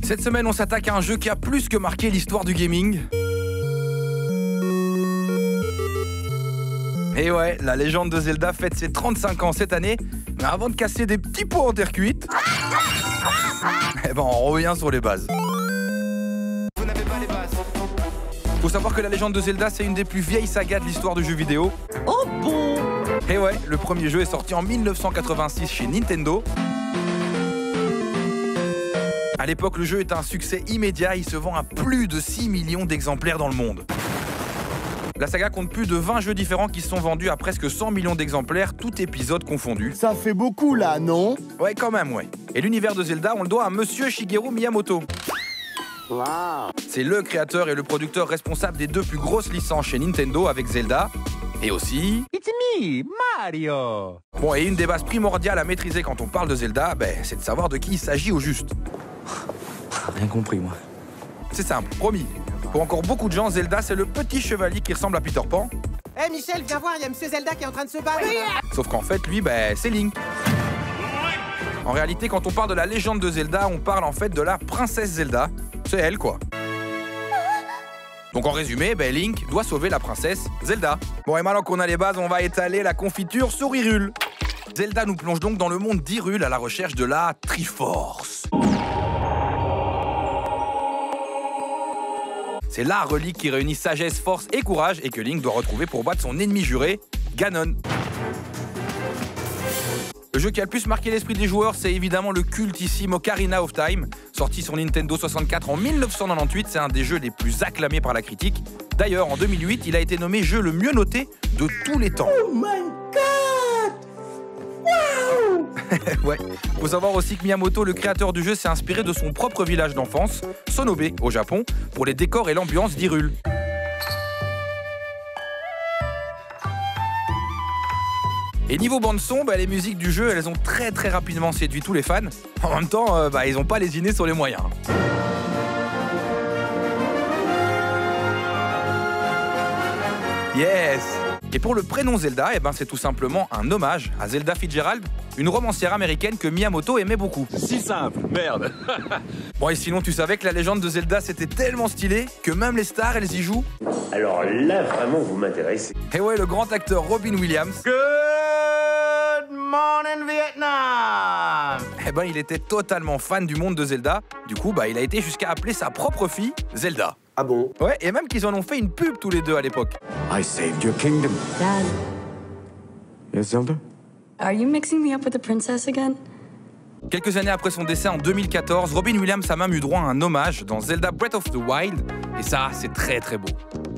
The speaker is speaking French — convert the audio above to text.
Cette semaine, on s'attaque à un jeu qui a plus que marqué l'histoire du gaming. Et ouais, la légende de Zelda fête ses 35 ans cette année. Mais avant de casser des petits pots en terre cuite, eh ben on revient sur les bases. Vous n'avez pas les bases. Faut savoir que la légende de Zelda, c'est une des plus vieilles sagas de l'histoire du jeu vidéo. Oh bon! Et ouais, le premier jeu est sorti en 1986 chez Nintendo. À l'époque, le jeu est un succès immédiat, il se vend à plus de 6 millions d'exemplaires dans le monde. La saga compte plus de 20 jeux différents qui se sont vendus à presque 100 millions d'exemplaires, tout épisode confondu. Ça fait beaucoup là, non? Ouais, quand même, ouais. Et l'univers de Zelda, on le doit à Monsieur Shigeru Miyamoto. Wow. C'est le créateur et le producteur responsable des deux plus grosses licences chez Nintendo avec Zelda. Et aussi... It's me, Mario. Bon, et une des bases primordiales à maîtriser quand on parle de Zelda, c'est de savoir de qui il s'agit au juste. Rien compris, moi. C'est simple, promis. Pour encore beaucoup de gens, Zelda, c'est le petit chevalier qui ressemble à Peter Pan. Hé Michel, viens voir, il y a Monsieur Zelda qui est en train de se battre. Sauf qu'en fait, lui, c'est Link. En réalité, quand on parle de la légende de Zelda, on parle en fait de la princesse Zelda. C'est elle, quoi. Donc en résumé, Link doit sauver la princesse Zelda. Bon, et maintenant qu'on a les bases, on va étaler la confiture sur Hyrule. Zelda nous plonge donc dans le monde d'Hyrule à la recherche de la Triforce. C'est la relique qui réunit sagesse, force et courage et que Link doit retrouver pour battre son ennemi juré, Ganon. Le jeu qui a le plus marqué l'esprit des joueurs, c'est évidemment le cultissime Ocarina of Time. Sorti sur Nintendo 64 en 1998, c'est un des jeux les plus acclamés par la critique. D'ailleurs, en 2008, il a été nommé jeu le mieux noté de tous les temps. Oh my god! Wow! Ouais. Faut savoir aussi que Miyamoto, le créateur du jeu, s'est inspiré de son propre village d'enfance, Sonobe, au Japon, pour les décors et l'ambiance d'Hyrule. Et niveau bande-son, les musiques du jeu, elles ont très rapidement séduit tous les fans. En même temps, ils n'ont pas lésiné sur les moyens. Yes! Et pour le prénom Zelda, c'est tout simplement un hommage à Zelda Fitzgerald, une romancière américaine que Miyamoto aimait beaucoup. Si simple, merde. Bon, et sinon, tu savais que la légende de Zelda, c'était tellement stylé que même les stars, elles y jouent? Alors là, vraiment, vous m'intéressez. Et ouais, le grand acteur Robin Williams. Good morning, Vietnam. Il était totalement fan du monde de Zelda. Du coup, il a été jusqu'à appeler sa propre fille Zelda. Ah bon? Ouais, et même qu'ils en ont fait une pub tous les deux à l'époque. I saved your kingdom. Dad, Yes, Zelda? are you mixing me up with the princess again? Quelques années après son décès en 2014, Robin Williams a même eu droit à un hommage dans Zelda Breath of the Wild. Et ça, c'est très beau.